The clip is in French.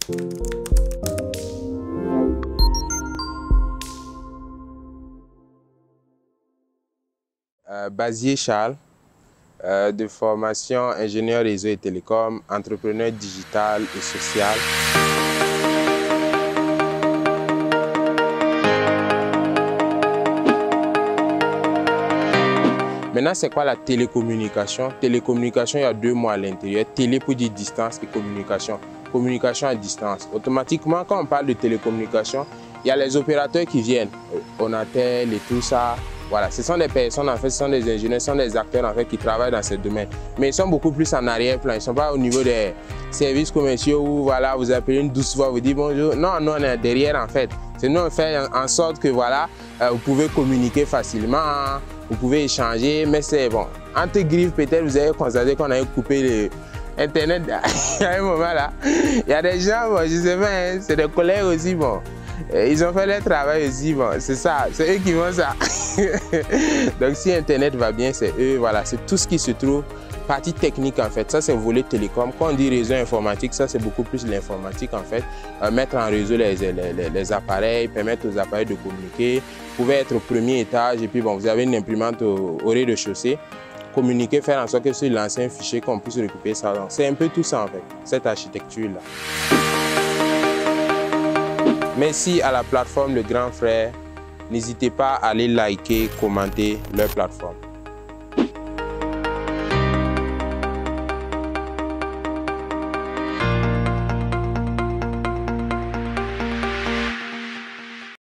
Bazier Charles, de formation ingénieur réseau et télécom, entrepreneur digital et social. Maintenant, c'est quoi la télécommunication? Télécommunication, il y a deux mots à l'intérieur. Télé pour dire distance et communication. Communication à distance. Automatiquement, quand on parle de télécommunication, il y a les opérateurs qui viennent. Onatel et tout ça. Voilà, ce sont des personnes, en fait, ce sont des ingénieurs, ce sont des acteurs en fait, qui travaillent dans ce domaine. Mais ils sont beaucoup plus en arrière-plan, ils ne sont pas au niveau des services commerciaux où voilà, vous appelez une douce voix, vous dites bonjour. Non, nous on est derrière en fait. C'est nous on fait en sorte que voilà, vous pouvez communiquer facilement, vous pouvez échanger, mais c'est bon. Entre griffes, peut-être vous avez constaté qu'on a coupé Internet à un moment là. Il y a des gens, bon, je sais pas, hein, c'est des collègues aussi, bon. Ils ont fait leur travail aussi, bon, c'est ça, c'est eux qui font ça. Donc si Internet va bien, c'est eux, voilà, c'est tout ce qui se trouve. Partie technique en fait, ça c'est volet télécom. Quand on dit réseau informatique, ça c'est beaucoup plus l'informatique en fait. Mettre en réseau les appareils, permettre aux appareils de communiquer. Vous pouvez être au premier étage et puis bon, vous avez une imprimante au rez-de-chaussée. Communiquer, faire en sorte que sur l'ancien fichier qu'on puisse récupérer ça. C'est un peu tout ça en fait, cette architecture-là. Merci à la plateforme Le Grand Frère. N'hésitez pas à aller liker, commenter leur plateforme.